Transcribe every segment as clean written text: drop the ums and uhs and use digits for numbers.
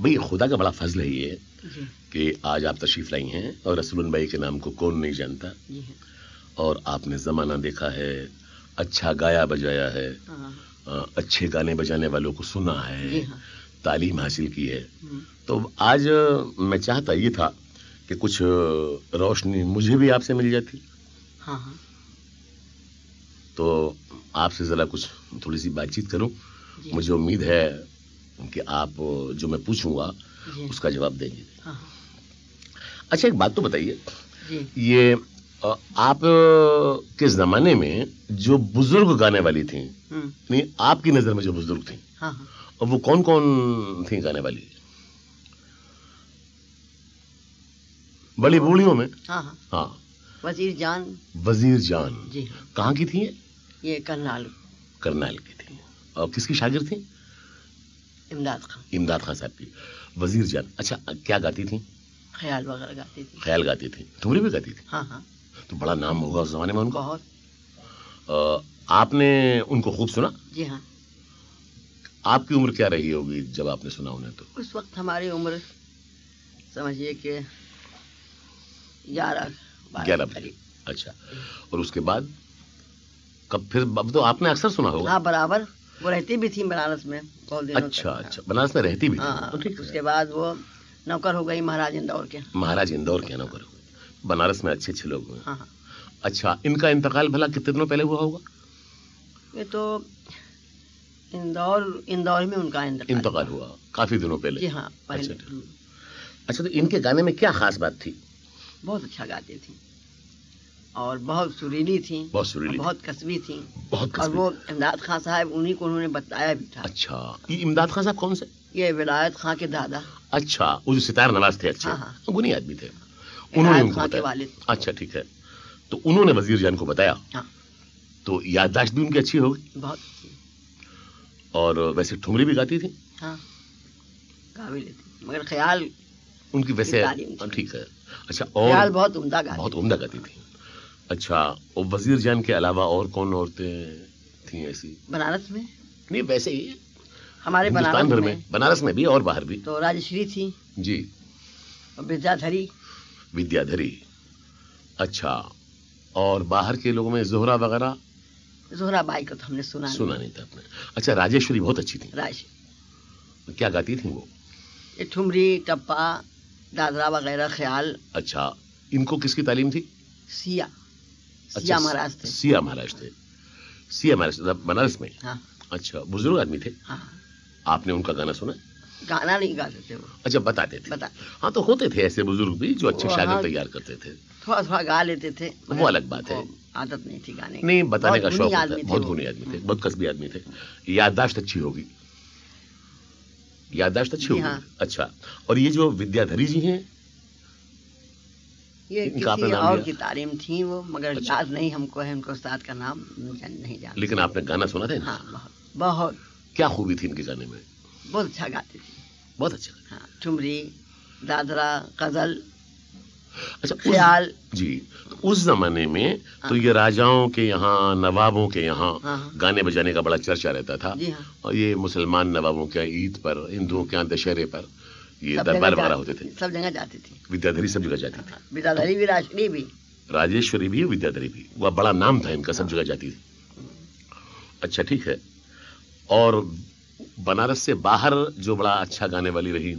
بھئی خدا کا بڑا فضل ہے یہ جی کہ آج آپ تشریف لائی ہیں، اور رسول بھائی کے نام کو کون نہیں جانتا، جی اور آپ نے زمانہ دیکھا ہے، اچھا گایا بجایا ہے، ہاں اچھے گانے بجانے والوں کو سنا ہے، جی ہاں تعلیم حاصل کی ہے. تو آج میں چاہتا یہ تھا کہ کچھ روشنی مجھے بھی آپ سے مل جاتی، ہاں ہاں تو آپ سے ذرا کچھ تھوڑی سی بات چیت کروں. جی مجھے امید ہے کہ آپ جو میں پوچھوں گا جی اس کا جواب دیں گے. ہاں اچھا ایک بات تو بتائیے، جی یہ آپ کے زمانے میں جو بزرگ گانے والی تھیں، نہیں آپ کی نظر میں جو بزرگ تھیں، ہاں ہاں اور وہ کون کون تھیں گانے والی؟ بڑی بوڑھیوں میں؟ ہاں ہاں ہاں وزیر جان. وزیر جان جی ہاں کہاں کی تھیں؟ یہ کرنال. کرنال کی تھیں. اور کس کی شاگرد تھیں؟ امداد خان. امداد خان صاحب کی. وزیر جان اچھا کیا گاتی تھیں؟ خیال وغیرہ گاتی تھی. خیال گاتی تھیں. ٹھمری بھی گاتی تھی؟ ہاں ہاں تو بڑا نام ہوگا اس زمانے میں ان کا. بہت. آپ نے ان کو خوب سنا؟ جی ہاں. آپ کی عمر کیا رہی ہوگی جب آپ نے سنا انہیں؟ تو اس وقت ہماری عمر سمجھیے کہ 11 بجے. اچھا اور اس کے بعد کب پھر؟ اب تو آپ نے اکثر سنا ہوگا. ہاں برابر. وہ رہتی بھی تھی بنارس میں بہت دنوں تک. اچھا اچھا بنارس میں رہتی بھی تھی. ہاں اس کے بعد وہ نوکر ہو گئی مہاراج اندور کے. مہاراج اندور کے نوکر ہو گئے. بنارس میں اچھے اچھے لوگ ہوئے. ہاں ہاں. اچھا ان کا انتقال بھلا کتنے دنوں پہلے ہوا ہوگا؟ یہ تو اندور میں ان کا انتقال ہوا کافی دنوں پہلے. جی ہاں پہلے. اچھا تو ان کے گانے میں کیا خاص بات تھی؟ بہت اچھا گاتی تھیں اور بہت سریلی تھیں. بہت سریلی، بہت قصبی تھیں. بہت اور وہ امداد خان صاحب انہی کو انہوں نے بتایا بھی تھا. اچھا یہ امداد خان صاحب کون سے؟ یہ ولایت خان کے دادا. اچھا وہ جو ستار نواز تھے. اچھا ہاں ہاں گنی آدمی تھے. انہوں نے ان کو خان کے بتایا. والد. اچھا ٹھیک ہے. تو انہوں نے وزیر جان کو بتایا. ہاں تو یادداشت بھی ان کی اچھی ہوگی. بہت اچھی. اور ویسے ٹھمری بھی گاتی تھی؟ ہاں گا بھی لیتی مگر خیال ان کی ویسے تعلیم تھی. ٹھیک ہے. اچھا خیال اور بہت عمدہ گاتی. بہت عمدہ گاتی تھی. اچھا اور وزیر جان کے علاوہ اور کون عورتیں تھیں ایسی بنارس میں؟ نہیں ویسے ہی ہمارے ہندوستان بھر میں. بنارس میں بھی اور باہر بھی. تو راجشری تھی. جی. اور ودیادھری. ودیادھری. اچھا اور باہر کے لوگوں میں زہرا وغیرہ؟ زہرا بائی کو تو ہم نے سنا نہیں تھا آپ نے. اچھا راجیشوری بہت اچھی تھی. کیا گاتی تھیں وہ؟ یہ ٹھمری ٹپا دادرا وغیرہ خیال. اچھا ان کو کس کی تعلیم تھی؟ سیا مہاراج تھے. سیا مہاراج تھے. سیا مہاراج بنارس میں. ہاں. اچھا بزرگ آدمی تھے. ہاں آپ نے ان کا گانا سنا؟ گانا نہیں گاتے تھے وہ. اچھا بتاتے تھے. ہاں تو ہوتے تھے ایسے بزرگ بھی جو اچھے شاگرد تیار کرتے تھے. تھوڑا گا لیتے تھے. وہ الگ بات ہے. عادت نہیں تھی گانے کی. نہیں بتانے کا شوق ہوتا ہے. بہت گنی آدمی تھے. بہت قصبی آدمی تھے. یادداشت اچھی ہوگی. یادداشت اچھی ہوگی. اچھا اور یہ جو ودیادھری جی ہیں یہ کسی اور کی تعلیم تھی وہ مگر یاد نہیں ہم کو ہے ان کو استاد کا نام نہیں جانتے. لیکن آپ نے گانا سنا تھا؟ ہاں بہت. کیا خوبی تھی ان کے گانے میں؟ بہت اچھا گاتی تھی. بہت اچھا. ہاں ٹھمری دادرا غزل. اچھا خیال. جی اس زمانے میں تو یہ راجاؤں کے یہاں نوابوں کے یہاں گانے بجانے کا بڑا چرچا رہتا تھا. اور یہ مسلمان نوابوں کے عید پر، ہندوؤں کے یہاں دشہرے پر یہ دربار وغیرہ ہوتے تھے. سب جگہ جاتی تھی. ودیادھری سب جگہ جاتی تھی. ودیادھری بھی راجشری بھی. راجیشوری بھی ودیادھری بھی. وہ بڑا نام تھا ان کا. سب جگہ جاتی تھی. اچھا ٹھیک ہے. اور بنارس سے باہر جو بڑا اچھا گانے والی رہی؟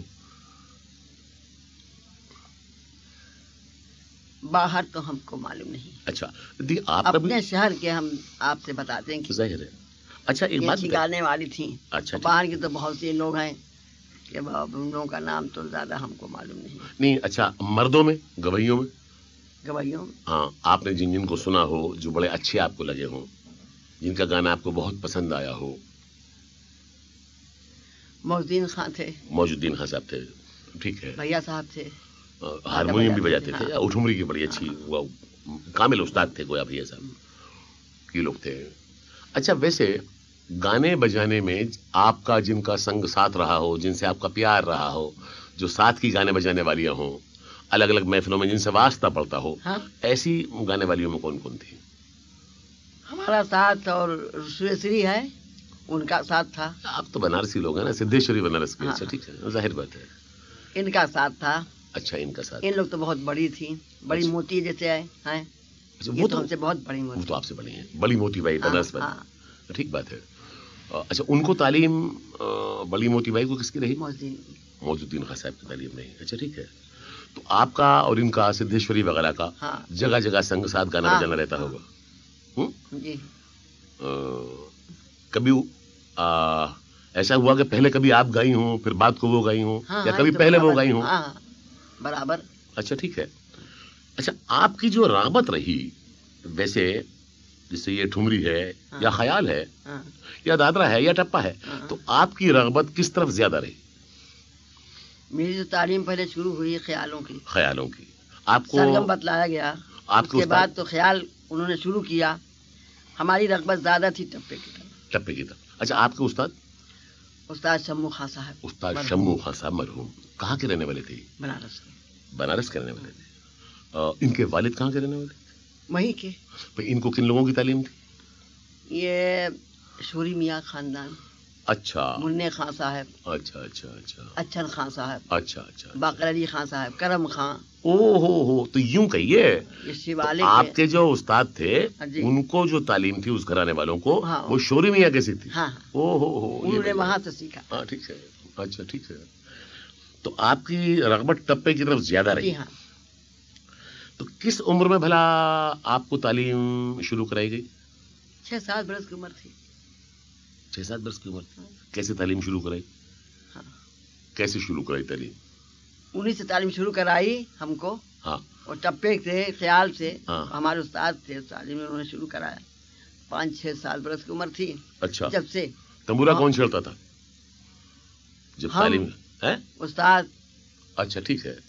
باہر تو ہم کو معلوم نہیں. اچھا آپ اپنے شہر کے ہم آپ سے بتاتے ہیں کہ ظاہر ہے. اچھا ایک بات گانے والی تھیں. اچھا باہر کے تو بہت سے لوگ ہیں کہ ان لوگوں کا نام تو زیادہ ہم کو معلوم نہیں. اچھا مردوں میں گویوں میں؟ گویوں ہاں آپ نے جن کو سنا ہو جو بڑے اچھے آپ کو لگے ہوں، جن کا گانا آپ کو بہت پسند آیا ہو؟ موجودین خان تھے. موجودین خان صاحب تھے. ٹھیک ہے. بھیا صاحب تھے. ہارمونیم بھی بجاتے تھے. ٹھمری کی بڑی اچھی وہ کامل استاد تھے. گویا بھیا صاحب یہ لوگ تھے. اچھا ویسے گانے بجانے میں آپ کا جن کا سنگ ساتھ رہا ہو، جن سے آپ کا پیار رہا ہو، جو ساتھ کی گانے بجانے والیاں ہوں الگ الگ محفلوں میں جن سے واسطہ پڑتا ہو، ایسی گانے والیوں میں کون کون تھی؟ ہمارا ساتھ اور سریسری ہے. ان کا ساتھ تھا. آپ تو بنارسی لوگ ہیں نا, سدھیشوری بنارس کے. اچھا ٹھیک ہے, ظاہر بات ہے. ان کا ساتھ تھا. اچھا, ان کا ساتھ. ان لوگ تو بہت بڑی تھی, بڑی موتی جیسے ہیں. وہ تو ہم سے بہت بڑی موتی. وہ تو آپ سے بڑی ہیں, بڑی موتی بائی بنارس میں. ٹھیک بات ہے. اچھا, ان کو تعلیم بڑی موتی بائی کو کس کی رہی؟ موجود الدین خان صاحب کی تعلیم نہیں. اچھا ٹھیک ہے. تو آپ کا اور ان کا سدھیشوری وغیرہ کا جگہ جگہ سنگ ساتھ گانا بجانا رہتا ہوگا. جی. کبھی ایسا ہوا کہ پہلے کبھی آپ گائی ہوں پھر بعد کو وہ گائی ہوں, یا کبھی پہلے وہ گائی ہوں؟ برابر. اچھا ٹھیک ہے. اچھا, آپ کی جو رغبت رہی ویسے, جیسے یہ ٹھمری ہے یا خیال ہے یا دادرا ہے یا ٹپا ہے, تو آپ کی رغبت کس طرف زیادہ رہی؟ میری جو تعلیم پہلے شروع ہوئی خیالوں کی. خیالوں کی. آپ کو سرگم بتلایا گیا, اس کے بعد تو خیال انہوں نے شروع کیا. ہماری رغبت زیادہ تھی ٹپے کی طرف. ٹپے کی طرف. اچھا, آپ کے استاد؟ استاد شمو خان صاحب. استاد شمو خان صاحب مرحوم کہاں کے رہنے والے تھے؟ بنارس کے. بنارس کے رہنے والے تھے. ان کے والد کہاں کے رہنے والے تھے؟ وہیں کے. ان کو کن لوگوں کی تعلیم تھی؟ یہ شوری میاں خاندان. اچھا. منع خان صاحب. اچھا اچھا اچھا. اچھن خان صاحب. اچھا اچھا. باقر علی خان صاحب. کرم خان. او ہو, تو یوں کہیے آپ کے جو استاد تھے ان کو جو تعلیم تھی اس گھرانے والوں کو, وہ شوری میاں کیسی تھی؟ او ہو, انہوں نے وہاں سے سیکھا. ہاں ٹھیک ہے. اچھا ٹھیک ہے. تو آپ کی رغبت ٹپے کی طرف زیادہ رہی. ہاں. تو کس عمر میں بھلا آپ کو تعلیم شروع کرائی گئی؟ 6-7 برس کی عمر تھی. 6-7 برس کی عمر. کیسے تعلیم شروع کرائی؟ کیسے شروع کرائی تعلیم؟ انہیں سے تعلیم شروع کرائی ہم کو. ہاں. اور ٹپے سے خیال سے ہمارے استاد تھے, تعلیم انہوں نے شروع کرایا. 5-6 برس کی عمر تھی. اچھا. جب سے. تمبورا کون چھیڑتا تھا جب تعلیم؟ استاد. اچھا ٹھیک ہے.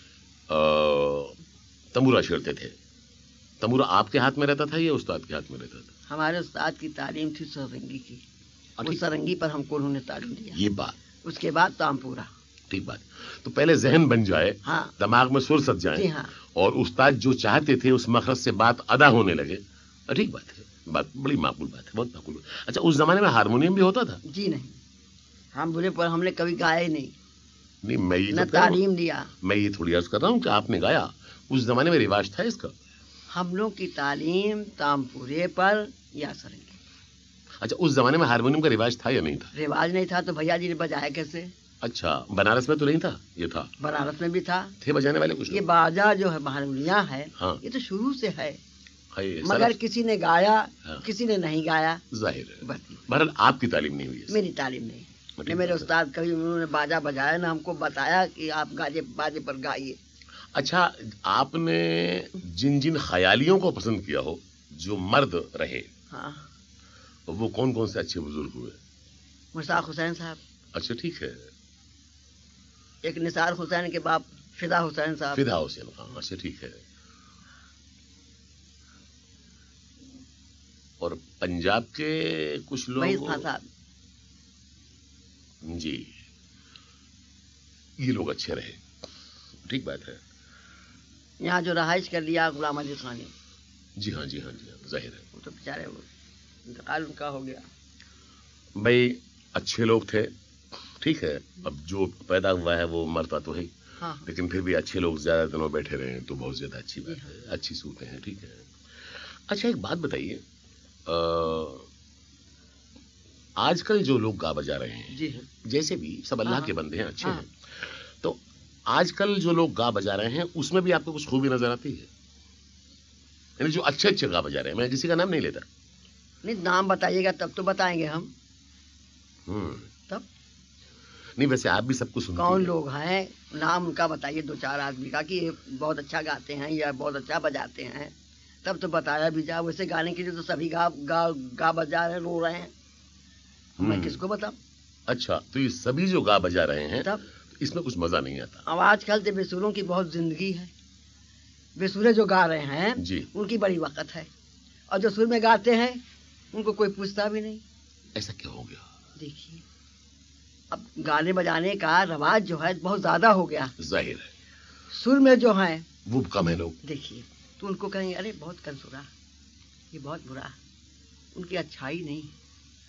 تمبورا چھیڑتے تھے. تمبورا آپ کے ہاتھ میں رہتا تھا یا استاد کے ہاتھ میں رہتا تھا؟ ہمارے استاد کی تعلیم تھی سرنگی کی. اس سرنگی پر ہم کو انہوں نے تعلیم دیا. یہ بات. اس کے بعد تامپورا. ٹھیک بات. تو پہلے ذہن بن جائے, دماغ میں سر سج جائیں, اور استاد جو چاہتے تھے اس مخرج سے بات ادا ہونے لگے. ٹھیک بات ہے. بات بڑی معقول بات ہے, بہت معقول. اچھا, اس زمانے میں ہارمونیم بھی ہوتا تھا؟ جی نہیں, ہم بولے پر ہم نے کبھی گایا ہی نہیں. میں یہ نہ تعلیم دیا. میں یہ تھوڑی عرض کر رہا ہوں کہ آپ نے گایا, اس زمانے میں رواج تھا اس کا؟ ہم لوگ کی تعلیم تامپورے پر یا سرنگی. اچھا, اس زمانے میں ہارمونیم کا رواج تھا یا نہیں تھا؟ رواج نہیں تھا تو بھیا جی نے بجایا کیسے؟ اچھا, بنارس میں تو نہیں تھا؟ یہ تھا بنارس میں بھی تھا. تھے بجانے والے کچھ. یہ باجا جو ہے ہارمونیا ہے, یہ تو شروع سے ہے, مگر کسی نے گایا کسی نے نہیں گایا. ظاہر ہے. بہرحال آپ کی تعلیم نہیں ہوئی؟ میری تعلیم نہیں. میرے استاد کبھی انہوں نے باجا بجایا نہ ہم کو بتایا کہ آپ باجے پر گائیے. اچھا, آپ نے جن جن خیالیوں کو پسند کیا ہو جو مرد رہے, وہ کون کون سے اچھے بزرگ ہوئے؟ مشتاق حسین صاحب. اچھا ٹھیک ہے. ایک نثار حسین کے باپ فدا حسین صاحب. فدا حسین خان. اچھا ٹھیک ہے. اور پنجاب کے کچھ لوگ خان صاحب. جی, یہ لوگ اچھے رہے. ٹھیک بات ہے. یہاں جو رہائش کر لیا غلام علی خان نے. جی ہاں جی ہاں جی ہاں, ظاہر ہے. وہ تو بیچارے وہ انتقال ان کا ہو گیا. بھائی اچھے لوگ تھے. ٹھیک ہے. اب جو پیدا ہوا ہے وہ مرتا تو ہے, لیکن پھر بھی اچھے لوگ زیادہ دنوں بیٹھے رہے تو بہت زیادہ اچھی بات ہے, اچھی صورتیں ہیں. ٹھیک ہے. اچھا, ایک بات بتائیے, آج کل جو لوگ گا بجا رہے ہیں, جیسے بھی سب اللہ کے بندے ہیں, اچھے ہیں, تو آج کل جو لوگ گا بجا رہے ہیں اس میں بھی آپ کو کچھ خوبی نظر آتی ہے؟ یعنی جو اچھے اچھے گا بجا رہے ہیں, میں کسی کا نام نہیں لیتا. نہیں, نام بتائیے گا تب تو بتائیں گے ہم. تب نہیں, ویسے آپ بھی سب کو سنتے ہیں. کون لوگ ہیں, نام ان کا بتائیے 2-4 آدمی کا کہ یہ بہت اچھا گاتے ہیں یا بہت اچھا بجاتے ہیں, تب تو بتایا بھی جا. ویسے گانے کے لیے تو سبھی گا بجا رہے, رو رہے ہیں, میں کس کو بتاؤں. اچھا, تو یہ سبھی جو گا بجا رہے ہیں تب اس میں کچھ مزہ نہیں آتا. اب آج کل تو بے سوروں کی بہت زندگی ہے. بے سورے جو گا رہے ہیں ان کی بڑی وقت ہے, اور جو سر میں گاتے ہیں ان کو کوئی پوچھتا بھی نہیں. ایسا کیا ہو گیا؟ دیکھیے, اب گانے بجانے کا رواج جو ہے بہت زیادہ ہو گیا. ظاہر ہے. سر میں جو ہیں وہ کم ہے لوگ. دیکھیے, تو ان کو کہیں گے ارے بہت کنسورا, یہ بہت برا, ان کی اچھائی نہیں.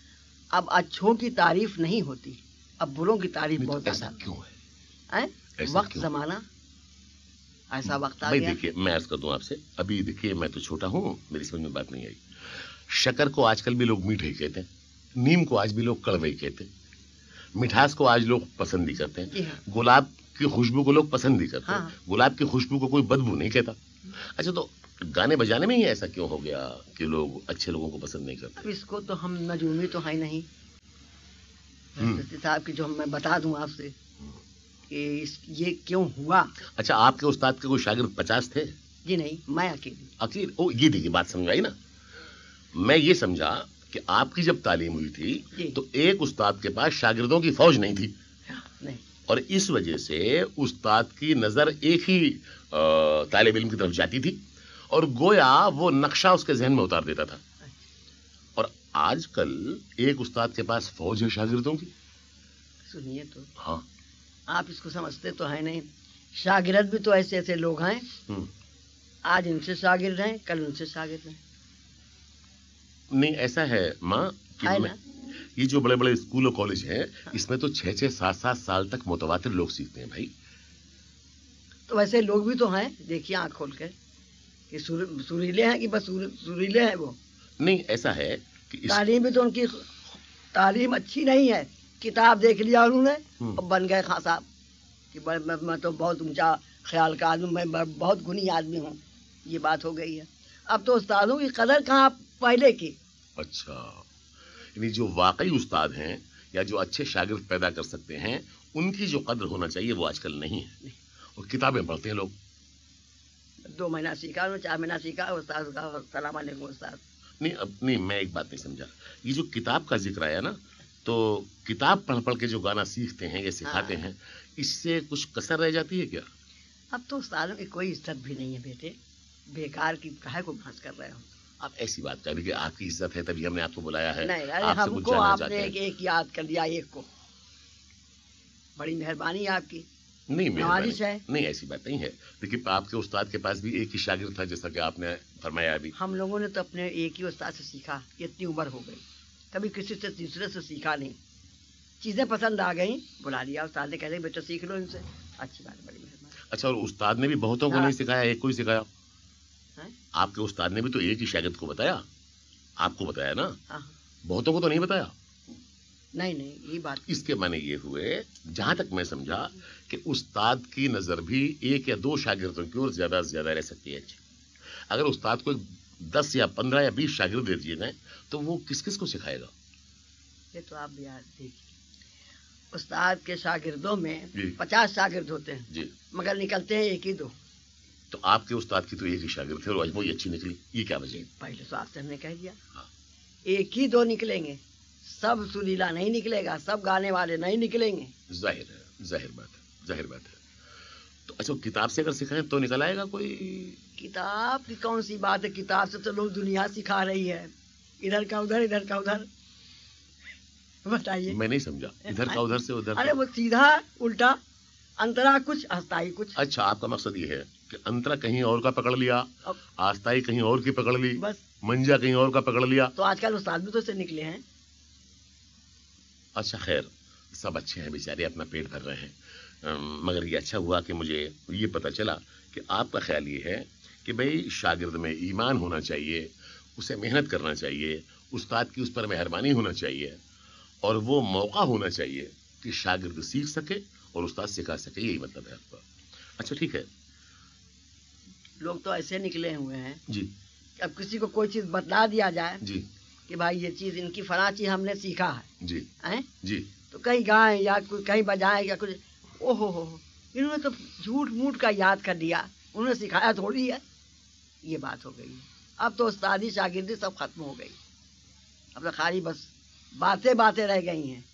اب اچھوں کی تعریف نہیں ہوتی، اب بروں کی تعریف بہت ایسا کیوں ہے؟ ہے. وقت زمانہ ایسا وقت آ بھائی گیا. دیکھیے میں عرض کر دوں آپ سے، ابھی دیکھیے میں تو چھوٹا ہوں، میری سمجھ میں بات نہیں آئی. شکر کو آج کل بھی لوگ میٹھے ہی کہتے ہیں، نیم کو آج بھی لوگ کڑوے ہی کہتے ہیں، مٹھاس کو آج لوگ پسند ہی کرتے ہیں. جی ہاں. گلاب کی خوشبو کو لوگ پسند ہی کرتے ہیں، ہاں. گلاب کی خوشبو کو کوئی بدبو نہیں کہتا. اچھا تو گانے بجانے میں ہی ایسا کیوں ہو گیا کہ لوگ اچھے لوگوں کو پسند نہیں کرتے؟ اب اس کو تو ہم نجومی تو ہے نہیں صاحب کی جو میں بتا دوں آپ سے کہ یہ کیوں ہوا. اچھا آپ کے استاد کے کوئی شاگرد 50 تھے؟ جی نہیں، میں اکیلی. اکیل؟ او یہ دیکھیے بات سمجھائی نا. میں یہ سمجھا کہ آپ کی جب تعلیم ہوئی تھی جی. تو ایک استاد کے پاس شاگردوں کی فوج نہیں تھی، نہیں. اور اس وجہ سے استاد کی نظر ایک ہی طالب علم کی طرف جاتی تھی اور گویا وہ نقشہ اس کے ذہن میں اتار دیتا تھا. اور آج کل ایک استاد کے پاس فوج ہے شاگردوں کی. سنیے تو، ہاں آپ اس کو سمجھتے تو ہے نہیں. شاگرد بھی تو ایسے ایسے لوگ ہیں، آج ان سے شاگرد ہیں، کل ان سے شاگرد ہیں. نہیں ایسا ہے ماں کہ ہے میں نا؟ یہ جو بڑے بڑے اسکول اور کالج ہیں اس میں تو 6-6 7-7 سال تک متواتر لوگ سیکھتے ہیں بھائی. تو ویسے لوگ بھی تو ہیں، دیکھیے آنکھ کھول کے کہ سریلے ہیں کہ بس سریلے ہیں وہ. نہیں ایسا ہے کہ تعلیم بھی تو ان کی تعلیم اچھی نہیں ہے. کتاب دیکھ لیا انہوں نے اور بن گئے خاں صاحب کہ میں تو بہت اونچا خیال کا آدمی، میں بہت گنی آدمی ہوں. یہ بات ہو گئی ہے. اب تو استادوں کی قدر کہاں پہلے کی. اچھا یعنی جو واقعی استاد ہیں یا جو اچھے شاگرد پیدا کر سکتے ہیں ان کی جو قدر ہونا چاہیے وہ آج کل نہیں ہے، اور کتابیں پڑھتے ہیں لوگ. 2 مہینہ سیکھا، 4 مہینہ سیکھا، استاد کا السلام علیکم استاد. نہیں اب نہیں، میں ایک بات نہیں سمجھا. یہ جو کتاب کا ذکر آیا نا، تو کتاب پڑھ پڑھ کے جو گانا سیکھتے ہیں یا سکھاتے ہیں اس سے کچھ کسر رہ جاتی ہے کیا؟ اب تو استادوں کی کوئی عزت بھی نہیں ہے بیٹے، بیکار کی کہے کو بحث کر رہے ہو. آپ ایسی بات کر رہی کہ آپ کی عزت ہے تبھی ہم نے آپ کو بلایا ہے. نہیں آپ سے ہم کچھ کو جاننا آپ چاہتے نے ہیں. ایک یاد کر دیا، ایک کو بڑی مہربانی ہے آپ کی. نہیں نوازش ہے. نہیں ایسی بات نہیں ہے. لیکن آپ کے استاد کے پاس بھی ایک ہی شاگرد تھا جیسا کہ آپ نے فرمایا ابھی. ہم لوگوں نے تو اپنے ایک ہی استاد سے سیکھا، اتنی عمر ہو گئی، کبھی کسی سے تیسرے سے سیکھا نہیں. چیزیں پسند آ گئیں، بلا لیا استاد نے، کہتے بیٹا سیکھ لو ان سے. اچھی بات، بڑی مہربانی. اچھا اور استاد نے بھی بہتوں کو نہیں سکھایا، ایک کو ہی سکھایا؟ ہیں؟ آپ کے استاد نے بھی تو ایک ہی شاگرد کو بتایا، آپ کو بتایا نا، ہاں. بہتوں کو تو نہیں بتایا. نہیں نہیں، یہ بات اس کے معنی یہ ہوئے جہاں تک میں سمجھا کہ استاد کی نظر بھی 1 یا 2 شاگردوں کی اور زیادہ سے زیادہ رہ سکتی ہے. اگر استاد کو 10 یا 15 یا 20 شاگرد دے دیے جائیں تو وہ کس کس کو سکھائے گا؟ یہ تو آپ بھی یاد دیکھیے، استاد کے شاگردوں میں جی. 50 شاگرد ہوتے ہیں جی. مگر نکلتے ہیں 1 ہی 2. تو آپ کے استاد کی تو ایک ہی شاگرد تھے اور وہی اچھی نکلی، یہ کیا وجہ ہے؟ پہلے تو آپ سے ہم نے کہہ دیا، ہاں. 1 ہی 2 نکلیں گے، سب سریلا نہیں نکلے گا، سب گانے والے نہیں نکلیں گے. ظاہر ہے، ظاہر بات ہے، ظاہر بات ہے. تو اچھا کتاب سے اگر سکھائیں تو نکل آئے گا کوئی؟ کتاب کی کون سی بات ہے، کتاب سے تو لوگ دنیا سکھا رہی ہے، ادھر کا ادھر، ادھر کا ادھر. بتائیے. میں نہیں سمجھا، ادھر کا ادھر سے ادھر ارے کا. وہ سیدھا الٹا، انترا کچھ ہستائی کچھ. اچھا آپ کا مقصد یہ ہے کہ انترا کہیں اور کا پکڑ لیا، اب آستائی کہیں اور کی پکڑ لی، بس. منجا کہیں اور کا پکڑ لیا. تو آج کل استاد بھی تو سے نکلے ہیں. اچھا خیر، سب اچھے ہیں بیچارے، اپنا پیٹ بھر رہے ہیں، مگر یہ اچھا ہوا کہ مجھے یہ پتہ چلا کہ آپ کا خیال یہ ہے کہ بھئی شاگرد میں ایمان ہونا چاہیے، اسے محنت کرنا چاہیے، استاد کی اس پر مہربانی ہونا چاہیے، اور وہ موقع ہونا چاہیے کہ شاگرد سیکھ سکے اور استاد سکھا سکے. یہی مطلب ہے آپ کا. اچھا ٹھیک ہے. لوگ تو ایسے نکلے ہوئے ہیں جی. اب کسی کو کوئی چیز بتلا دیا جائے جی. کہ بھائی یہ چیز ان کی فلاں چیز ہم نے سیکھا ہے، جی. ہیں؟ جی. تو کہیں گائیں یا کہیں بجائیں یا کچھ، او ہو انہوں نے تو جھوٹ موٹ کا یاد کر دیا، انہوں نے سکھایا تھوڑی ہے. یہ بات ہو گئی. اب تو استادی شاگردی سب ختم ہو گئی، اب تو خالی بس باتیں رہ گئی ہیں.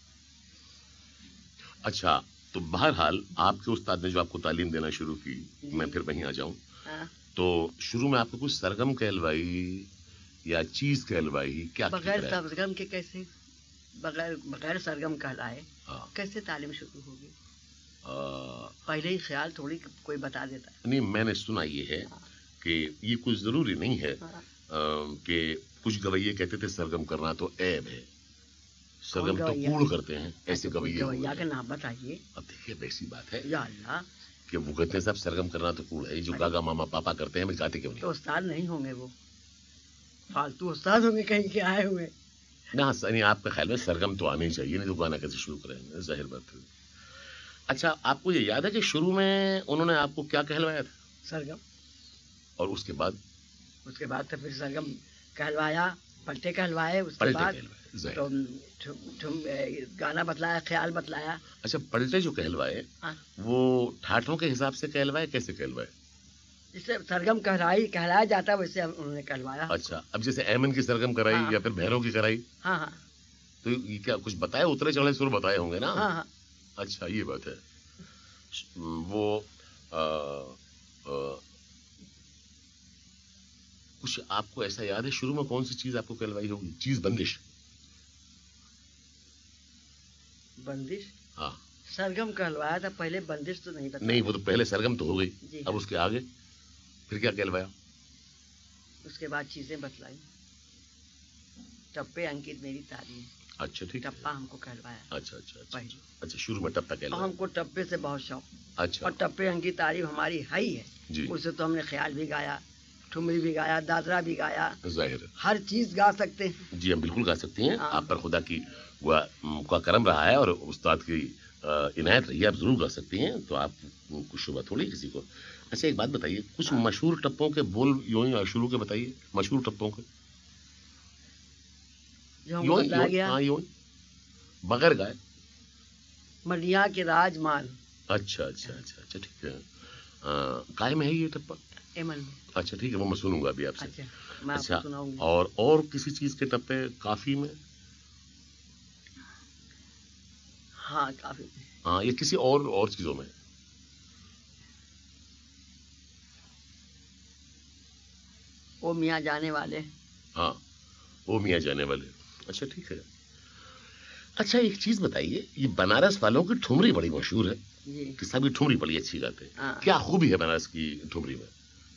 اچھا تو بہرحال آپ کے استاد نے جو آپ کو تعلیم دینا شروع کی، میں پھر وہیں آ جاؤں، تو شروع میں آپ کو کچھ سرگم کہلوائی یا چیز کہلوائی، کیا بغیر سرگم کے کیسے، بغیر سرگم کہلائے کیسے تعلیم شروع ہوگی؟ پہلے ہی خیال تھوڑی کوئی بتا دیتا ہے. نہیں میں نے سنا یہ ہے کہ یہ کچھ ضروری نہیں ہے کہ کچھ گویے کہتے تھے سرگم کرنا تو عیب ہے. सरगम तो कूड़ करते हैं, ऐसे गवैया का नाम बताइए। अब देखिए वैसी बात है या अल्लाह, कि वो कहते हैं साहब सरगम करना तो कूड़ है, जो गागा मामा पापा करते हैं, गाते क्यों नहीं? तो उस्ताद नहीं होंगे वो, फालतू उस्ताद होंगे कहीं के आए हुए। ना नहीं, आपके ख्याल में सरगम तो आनी ही चाहिए, नहीं तो गाना कैसे शुरू करेंगे, जाहिर बात है। अच्छा, आपको ये याद है कि शुरू में उन्होंने आपको क्या कहलवाया था? सरगम। और उसके बाद तो फिर सरगम कहलवाया, पलटे कहलवाए, उसके बाद तो गाना बतलाया, ख्याल बतलाया। अच्छा, पलटे जो कहलवाए वो ठाठों के हिसाब से कहलवाए, कैसे कहलवाए? जिससे सरगम कहलाया जाता है वैसे उन्होंने कहलवाया। अच्छा, अब जैसे ऐमन की सरगम कराई या फिर भैरव की कराई? हाँ हाँ। तो ये क्या कुछ बताए, उतरे चढ़े सुर बताए होंगे ना? हाँ हाँ। अच्छा, ये बात है। वो कुछ आपको ऐसा याद है शुरू में कौन सी चीज आपको कहलवाई होगी? चीज बंदिश? बंदिश? हाँ, सरगम कहलवाया था पहले, बंदिश तो नहीं बताया। नहीं, वो तो पहले सरगम तो हो गई, अब उसके आगे फिर क्या कहलवाया? उसके बाद चीजें बतलाई, टप्पे अंकित मेरी तारीफ। अच्छा, ठीक, टप्पा हमको कहलवाया। अच्छा अच्छा अच्छा, अच्छा, शुरू में टप्पा कहलवाया। हमको टप्पे से बहुत शौक। अच्छा। और टप्पे अंकित तारीफ हमारी है ही है, उससे तो हमने ख्याल भी गाया, ठुमरी भी गाया, दादरा भी गाया, जाहिर है हर चीज गा सकते हैं। जी, हम बिल्कुल गा सकते हैं। आप पर खुदा की का करम रहा है और उस्ताद की इनायत रही है, आप जरूर गा सकती हैं, तो आप कुछ शुबा थोड़ी किसी को। अच्छा, एक बात बताइए, कुछ मशहूर टप्पों के बोल यूं ही शुरू के बताइए, मशहूर टप्पों के यूं बगैर गाए। मडिया के राजमाल। अच्छा अच्छा अच्छा अच्छा, ठीक है। काय में है ये टप्पा? एमन में। अच्छा, ठीक है, वो मैं सुनूंगा अभी आपसे। अच्छा, मैं आपको सुनाऊंगी। और किसी चीज के टप्पे? काफी में? हाँ, काफी में। हाँ, ये किसी और चीजों में? ओ मियाँ जाने वाले। हाँ, ओ मियाँ जाने वाले। अच्छा, ठीक है। अच्छा, एक चीज बताइए, ये बनारस वालों की ठुमरी बड़ी मशहूर है कि सभी ठुमरी बड़ी अच्छी गाते हैं, क्या खूबी है बनारस की ठुमरी में?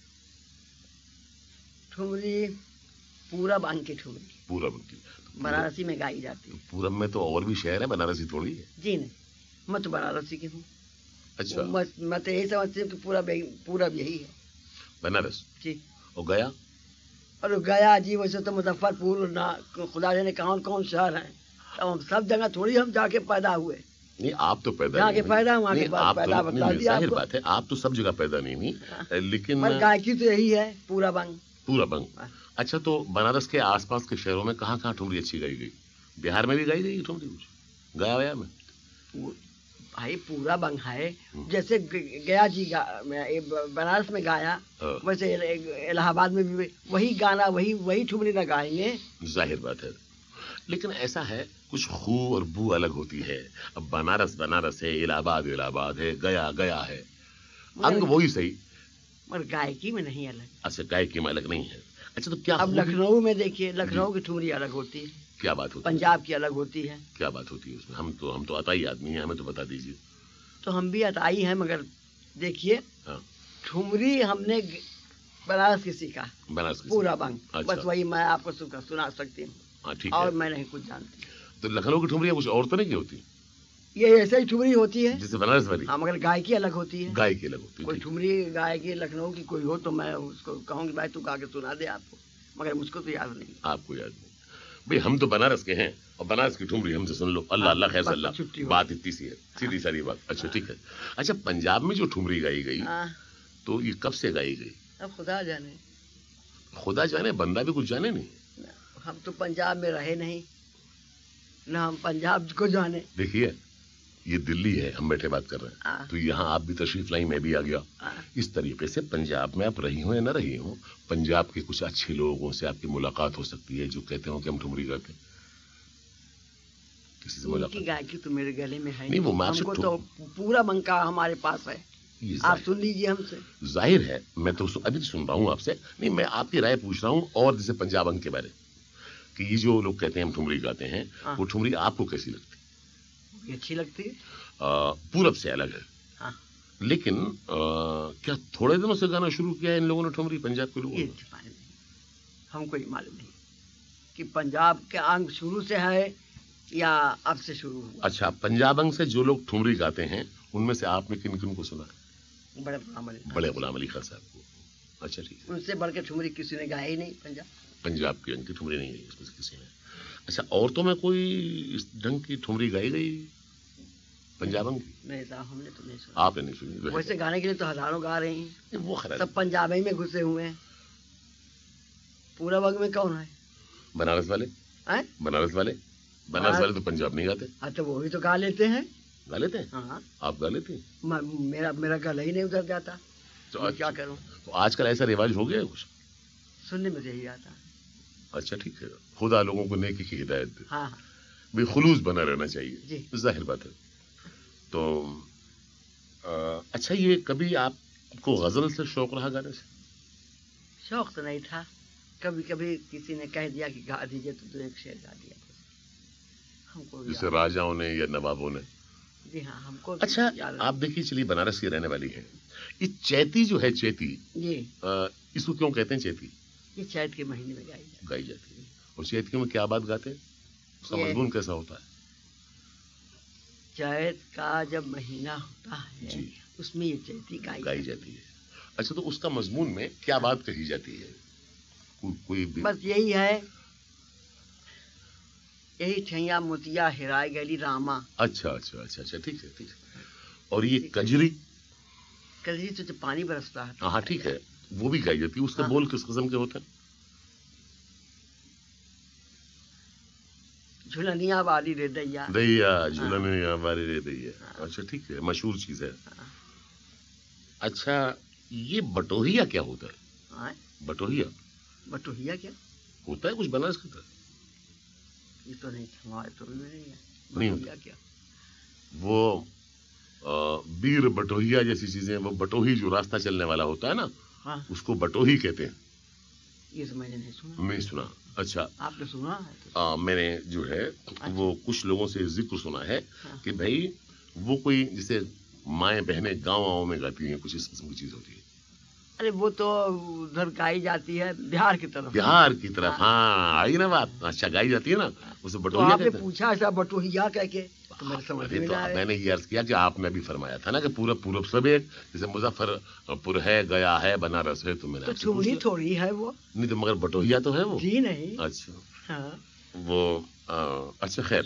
ठुमरी पूरब अंग की ठुमरी, पूरब की बनारसी में गाई जाती है। पूरब में तो और भी शहर है, बनारसी थोड़ी है। जी नहीं, मैं तो बनारसी की हूँ। अच्छा, मैं तो यही समझती हूँ कि पूरब यही है, बनारस जी। और गया? और गया जी, वैसे तो मुजफ्फरपुर ना, खुदा जाने कौन शहर है, अब सब जगह थोड़ी हम जाके पैदा हुए। नहीं, आप तो पैदा जाके पैदा हुआ के बाद पैदा बता दिया आपको। बात है, आप तो सब जगह पैदा नहीं, लेकिन गायकी तो यही है, पूरा बंग। अच्छा, तो बनारस के आसपास के शहरों में कहाँ ठुमरी अच्छी गाई गई? बिहार में भी गाई गई ठुमरी कुछ? गया में भाई पूरा बंग है, जैसे गया जी बनारस में गाया, वैसे इलाहाबाद में भी वही गाना, वही ठुमरी ना गाएंगे, जाहिर बात है। लेकिन ऐसा है, कुछ खू और बू अलग होती है। अब बनारस है, इलाहाबाद है, गया है, अंग वही सही, मगर गायकी में नहीं अलग। अच्छा, गायकी में अलग नहीं है। अच्छा, तो क्या अब लखनऊ में देखिए, लखनऊ की ठुमरी अलग होती है। क्या बात होती है? पंजाब की अलग होती है। क्या बात होती है उसमें? हम तो अताई आदमी हैं, हमें तो बता दीजिए। तो हम भी अताई हैं, मगर देखिए, ठुमरी हमने बनारस की सीखा, बनारस पूरा बंग। बस वही मैं आपको सुना सकती हूँ, और मैं नहीं कुछ जानती। तो लखनऊ की ठुमरी कुछ और तो नहीं होती? ये ऐसे ही ठुमरी होती है जैसे बनारस वाली? हाँ, मगर गायकी अलग होती है। गायकी अलग होती है। कोई ठुमरी गायकी लखनऊ की कोई हो तो मैं उसको कहूँगी भाई तू गा के सुना दे आपको, मगर मुझको तो याद नहीं। आपको याद नहीं? भाई, हम तो बनारस के हैं और बनारस की ठुमरी हमसे सुन लो। अल्लाह अल्लाह खैर अल्लाह, बात इतनी सी है, सीधी सारी बात। अच्छा, ठीक है। अच्छा, पंजाब में जो ठुमरी गाई गई, तो ये कब से गाई गई? अब खुदा जाने। खुदा जाने, बंदा भी कुछ जाने नहीं। हम तो पंजाब में रहे नहीं ना, हम पंजाब को जाने। देखिए, ये दिल्ली है, हम बैठे बात कर रहे हैं, तो यहाँ आप भी तशरीफ लाई, मैं भी आ गया। इस तरीके से पंजाब में आप रही हो या न रही हो, पंजाब के कुछ अच्छे लोगों से आपकी मुलाकात हो सकती है जो कहते हो कि हम ठुमरी गाते हैं। किसी से मुलाकात? गायकी तो मेरे गले में है नहीं, वो हमको तो पूरा बंका हमारे पास है, आप सुन लीजिए हमसे। जाहिर है, मैं तो अभी सुन रहा हूँ आपसे। नहीं, मैं आपकी राय पूछ रहा हूँ। और जैसे पंजाब अंग के बारे, कि ये जो लोग कहते हैं हम ठुमरी गाते हैं, वो ठुमरी आपको कैसी लगती? अच्छी लगती है। पूरब से अलग है। हाँ। लेकिन क्या थोड़े दिनों से गाना शुरू किया है इन लोगों ने ठुमरी, पंजाब के लोगों ने? हमको ये मालूम नहीं कि पंजाब के अंग शुरू से है یا اب سے شروع ہوا؟ اچھا، پنجابنگ سے جو لوگ ٹھمری گاتے ہیں ان میں سے آپ نے کن کن کو سنا ہے؟ بڑے غلام علی خان، بڑے غلام علی خان صاحب کو. اچھا ٹھیک ہے. ان سے بڑھ کے ٹھمری کسی نے گایا ہی نہیں پنجاب کی ان کی ٹھمری نہیں گئی اس میں سے کسی نے. اچھا، عورتوں میں کوئی اس ڈھنگ کی ٹھمری گائی گئی پنجابنگ کی؟ نہیں صاحب، ہم نے تو نہیں سنا. آپ نے نہیں سنی؟ ویسے گانے کے لیے تو ہزاروں گا رہے ہیں، وہ خیر سب پنجابی میں گھسے ہوئے ہیں. پورا وقت میں کون ہے؟ بنارس والے. ہیں؟ بنارس والے تو پنجاب نہیں گاتے. ہاں تو وہ بھی تو گا لیتے ہیں. گا لیتے ہیں؟ ہاں، آپ گا لیتے ہیں؟ میرا گلا ہی نہیں ادھر جاتا، تو میں کیا کروں؟ تو آج کل ایسا رواج ہو گیا ہے کچھ؟ سننے میں یہی آتا ہے. اچھا ٹھیک ہے. خدا لوگوں کو نیکی کی ہدایت دے. ہاں بھی خلوص بنا رہنا چاہیے. جی، ظاہر بات ہے. تو اچھا، یہ کبھی آپ کو غزل سے شوق رہا گانے سے؟ شوق تو نہیں تھا، کبھی کبھی کسی نے کہہ دیا کہ گا دیجیے تو ایک شعر گا دیا ہم کو. جیسے راجاؤں نے یا نوابوں نے؟ جی ہاں، ہم کو. اچھا، آپ دیکھیے، چلیے بنارس کی رہنے والی ہے، یہ چیتی جو ہے، چیتی جی، اس کو کیوں کہتے ہیں چیتی؟ یہ چیت کے مہینے میں گائی جاتی ہے. اور چیت میں کیا بات گاتے ہیں؟ اس کا مضمون کیسا ہوتا ہے؟ چیت کا جب مہینہ ہوتا ہے جی، اس میں یہ چیتی گائی جاتی ہے. اچھا، تو اس کا مضمون میں کیا بات کہی جاتی ہے؟ کوئی بس یہی ہے، یہی ٹھیاں موتیا ہرائے گلی راما. اچھا اچھا اچھا اچھا، ٹھیک ہے ٹھیک ہے. اور یہ کجری؟ کجری تو جب پانی برستا ہے. ہاں ٹھیک ہے، وہ بھی گائی جاتی ہے. اس کے بول کس قسم کے ہوتے ہیں؟ جھلنیاں والی رے دیا دیا، جھلنیاں والی رے دیا. اچھا ٹھیک ہے، مشہور چیز ہے. اچھا، یہ بٹوہیا کیا ہوتا ہے؟ بٹوہیا بٹوہیا کیا ہوتا ہے؟ کچھ بنارس کی طرح؟ یہ تو نہیں، ہمارے تو نہیں ہے. نہیں ہوتا کیا؟ وہ بیر بٹوہیا جیسی چیزیں، وہ بٹوہی جو راستہ چلنے والا ہوتا ہے نا، اس کو بٹوہی کہتے ہیں. یہ تو میں نے نہیں سنا. نہیں سنا؟ اچھا، آپ نے سنا ہے؟ میں نے جو ہے وہ کچھ لوگوں سے ذکر سنا ہے کہ بھائی وہ کوئی جیسے مائیں بہنیں گاؤں میں گاتی ہیں، کچھ اس قسم کی چیز ہوتی ہے. ارے وہ تو ادھر گائی جاتی ہے بہار کی طرف. بہار کی طرف؟ ہاں، آئی نا بات. اچھا، گائی جاتی ہے نا، اسے بٹوہیا کہتے ہیں. آپ نے پوچھا ایسا بٹوہیا کہہ کے، تو میں نے یہ عرض کیا کہ آپ نے بھی فرمایا تھا نا کہ پورا پورب سب ایک، جیسے مظفر پور ہے، گیا ہے، بنارس ہے. تو میں نے ٹھمری تھوڑی ہے وہ. نہیں تو مگر بٹوہیا تو ہے وہ. جی نہیں. اچھا، ہاں وہ اچھا خیر.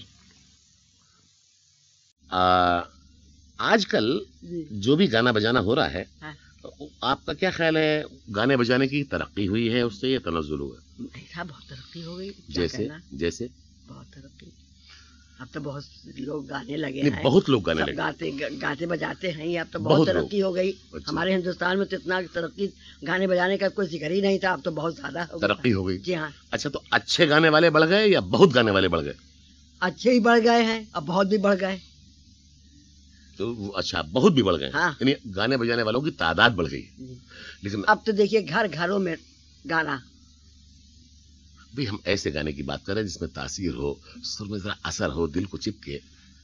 آج کل جو بھی گانا بجانا ہو رہا ہے، آپ کا کیا خیال ہے؟ گانے بجانے کی ترقی ہوئی ہے اس سے یا تنزل ہوا؟ بہت ترقی ہو گئی. جیسے بہت ترقی. اب تو بہت لوگ گانے لگے ہیں، بہت لوگ گانے لگے، گاتے بجاتے ہیں. اب تو بہت ترقی ہو گئی. ہمارے ہندوستان میں تو اتنا ترقی گانے بجانے کا کوئی ذکر ہی نہیں تھا. اب تو بہت زیادہ ترقی ہو گئی. جی ہاں. اچھا، تو اچھے گانے والے بڑھ گئے یا بہت گانے والے بڑھ گئے؟ اچھے ہی بڑھ گئے ہیں، اب بہت بھی بڑھ گئے. تو اچھا، بہت بھی بڑھ گئے. یعنی گانے بجانے والوں کی تعداد بڑھ گئی. لیکن اب تو دیکھیے گھروں میں گانا. بھی ہم ایسے گانے کی بات کر رہے ہیں جس میں تاثیر ہو، سر میں ذرا اثر ہو، دل کو چپکے.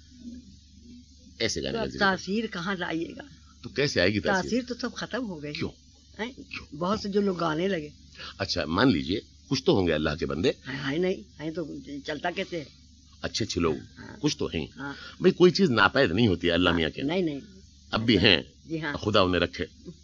ایسے گانے تاثیر کہاں لائیے گا؟ تو کیسے آئے گی تاثیر؟ تو سب ختم ہو گئی. کیوں؟ بہت سے جو لوگ گانے لگے. اچھا، مان لیجئے کچھ تو ہوں گے اللہ کے بندے. نہیں تو چلتا کیسے ہے؟ اچھے اچھے لوگ کچھ تو ہیں بھائی. کوئی چیز ناپید نہیں ہوتی ہے اللہ میاں کے. نہیں اب بھی ہیں. جی ہاں، خدا انہیں رکھے.